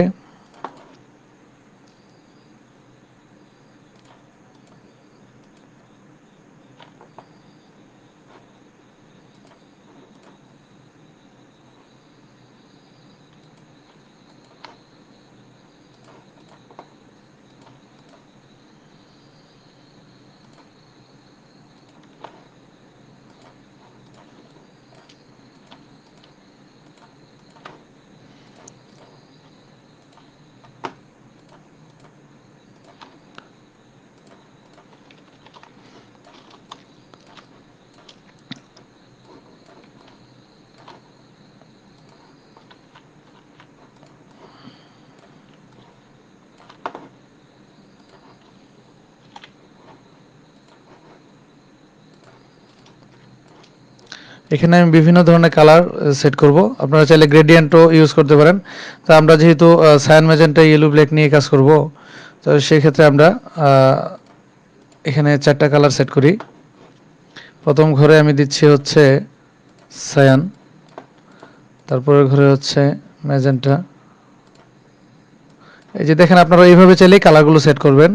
এখানে আমি বিভিন্ন ধরনের কালার সেট করব। আপনারা চাইলে গ্রেডিয়েন্টও ইউজ করতে পারেন। তো আমরা যেহেতু সায়ান ম্যাজেন্টা ইয়েলো ব্ল্যাক নিয়ে কাজ করব, তো সেই ক্ষেত্রে আমরা এখানে 4টা কালার সেট করি। প্রথম ঘরে আমি দিচ্ছি হচ্ছে সায়ান, তারপরের ঘরে হচ্ছে ম্যাজেন্টা। এই যে দেখেন, আপনারা এইভাবে চাইলে কালারগুলো সেট করবেন।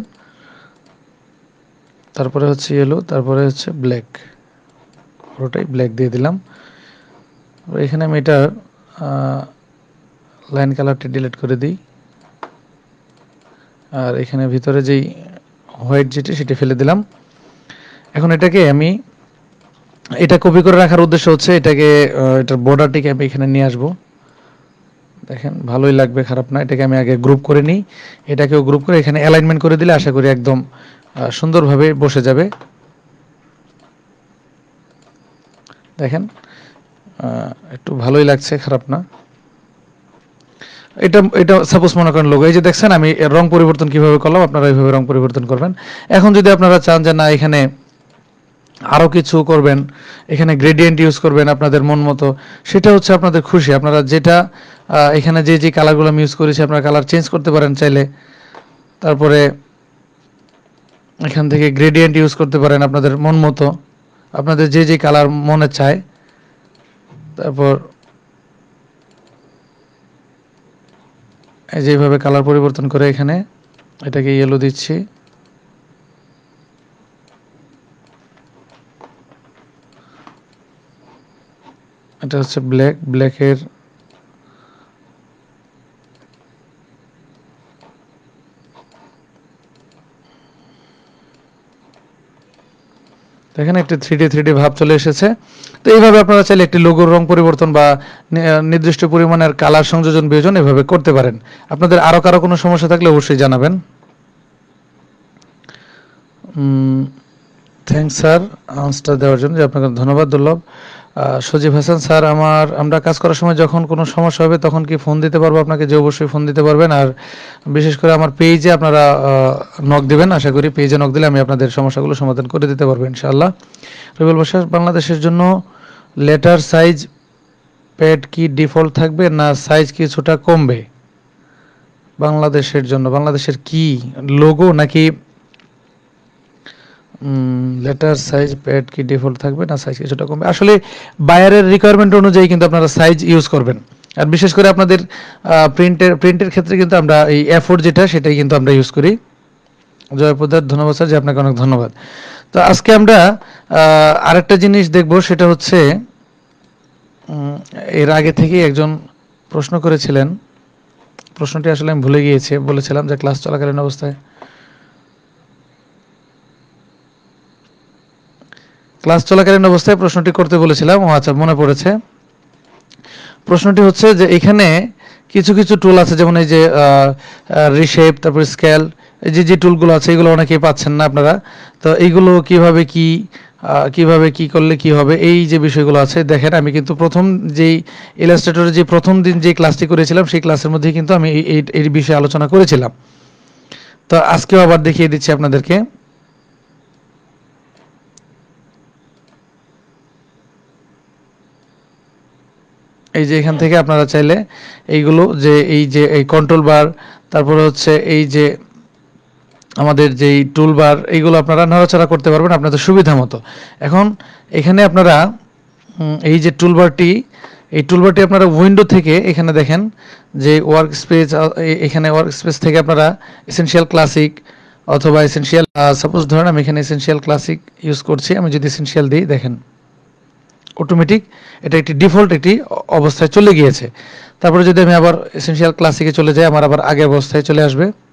তারপরে হচ্ছে ইয়েলো, তারপরে হচ্ছে ব্ল্যাক, পুরোটাই ব্ল্যাক দিয়ে দিলাম। এখানে আমি এটার লাইন কালারটি ডিলিট করে দিই, আর এখানে ভিতরে যেই হোয়াইট যেটি সেটি ফেলে দিলাম। এখন এটাকে আমি এটা কপি করে রাখার উদ্দেশ্য হচ্ছে এটাকে এটার বর্ডারটিকে আমি এখানে নিয়ে আসবো। দেখেন ভালোই লাগবে, খারাপ না। এটাকে আমি আগে গ্রুপ করে নিই, এটাকেও গ্রুপ করে এখানে অ্যালাইনমেন্ট করে দিলে আশা করি একদম সুন্দরভাবে বসে যাবে। দেখেন একটু ভালোই লাগছে, খারাপ না। এটা এটা সাপোজ মনে করেন লোগো, এই যে দেখছেন আমি রং পরিবর্তন কিভাবে করলাম, আপনারা এইভাবে রং পরিবর্তন করবেন। এখন যদি আপনারা চান যে না, এখানে আরও কিছু করবেন, এখানে গ্রেডিয়েন্ট ইউজ করবেন আপনাদের মন মতো, সেটা হচ্ছে আপনাদের খুশি। আপনারা যেটা এখানে যে যে কালারগুলো আমি ইউজ করেছি, আপনারা কালার চেঞ্জ করতে পারেন চাইলে। তারপরে এখান থেকে গ্রেডিয়েন্ট ইউজ করতে পারেন আপনাদের মন মতো, আপনাদের যে যে কালার মনে চায়। তারপর এই যেভাবে কালার পরিবর্তন করে এখানে এটাকে ইয়েলো দিচ্ছি, এটা হচ্ছে ব্ল্যাক, ব্ল্যাকের দেখেন একটি 3D ভাব চলে এসেছে। তো এইভাবে আপনারা চাইলে একটি লোগোর রং পরিবর্তন বা নির্দিষ্ট পরিমাণের কালার সংযোজন বিয়োজন এভাবে করতে পারেন। আপনাদের আরও কারো কোনো সমস্যা থাকলে অবশ্যই জানাবেন। থ্যাংকস স্যার আনসার দেওয়ার জন্য, যে আপনাকে ধন্যবাদ দুর্লভ। সজীব হাসান স্যার, আমরা কাজ করার সময় যখন কোনো সমস্যা হবে তখন কি ফোন দিতে পারবো আপনাকে? যে অবশ্যই ফোন দিতে পারবেন, আর বিশেষ করে আমার পেজে আপনারা নক দেবেন। আশা করি পেজে নক দিলে আমি আপনাদের সমস্যাগুলো সমাধান করে দিতে পারবো ইনশাআল্লাহ। রবিউল বাসার, বাংলাদেশের জন্য লেটার সাইজ প্যাড কি ডিফল্ট থাকবে না সাইজ কিছুটা কমবে? বাংলাদেশের জন্য, বাংলাদেশের কি লোগো নাকি লেটার সাইজ প্যাড কি ডিফল্ট থাকবে না সাইজ কিছুটা কমবে? আসলে বায়ারের রিকোয়ারমেন্ট অনুযায়ী কিন্তু আপনারা সাইজ ইউজ করবেন। আর বিশেষ করে আপনাদের প্রিন্টের ক্ষেত্রে কিন্তু আমরা এই A4 যেটা, সেটাই কিন্তু আমরা ইউজ করি। জয়প্রদার, ধন্যবাদ স্যার, যে আপনাকে অনেক ধন্যবাদ। তো আজকে আমরা আরেকটা জিনিস দেখব, সেটা হচ্ছে এর আগে থেকেই একজন প্রশ্ন করেছিলেন, প্রশ্নটি আসলে আমি ভুলে গিয়েছি। বলেছিলাম যে ক্লাস চলাকালীন অবস্থায় প্রশ্নটি করতে বলেছিলাম। ও আচ্ছা, মনে পড়েছে। প্রশ্নটি হচ্ছে যে এখানে কিছু কিছু টুল আছে, যেমন এই যে রিশেপ, তারপর স্কেল, এই যে যে টুলগুলো আছে এগুলো অনেকেই পাচ্ছেন না আপনারা। তো এইগুলো কিভাবে কি কিভাবে কি করলে কি হবে এই যে বিষয়গুলো আছে দেখেন আমি কিন্তু প্রথম যেই ইলাস্ট্রেটরের যে প্রথম দিন যে ক্লাসটি করেছিলাম সেই ক্লাসের মধ্যেই কিন্তু আমি এই বিষয়ে আলোচনা করেছিলাম। তো আজকেও আবার দেখিয়ে দিচ্ছি আপনাদেরকে। এই যে এখান থেকে আপনারা চাইলে এইগুলো যে এই কন্ট্রোল বার, তারপরে হচ্ছে এই যে আমাদের যেই টুলবার, এইগুলো আপনারা নড়াচড়া করতে পারবেন আপনাদের সুবিধা মতো। এখন এখানে আপনারা এই যে টুলবারটি, এই টুলবারটি আপনারা উইন্ডো থেকে এখানে দেখেন যে ওয়ার্ক স্পেস, এখানে ওয়ার্ক স্পেস থেকে আপনারা এসেনশিয়াল ক্লাসিক অথবা এসেনশিয়াল, সাপোজ ধরেন আমি এখানে এসেনশিয়াল ক্লাসিক ইউজ করছি, আমি যদি এসেনশিয়াল দিই দেখেন অটোমেটিক এটা একটি ডিফল্ট একটি অবস্থায় চলে গিয়েছে। তারপরে যদি আমি আবার এসেনশিয়াল ক্লাসিকে চলে যাই আমার আবার আগের অবস্থায় চলে আসবে।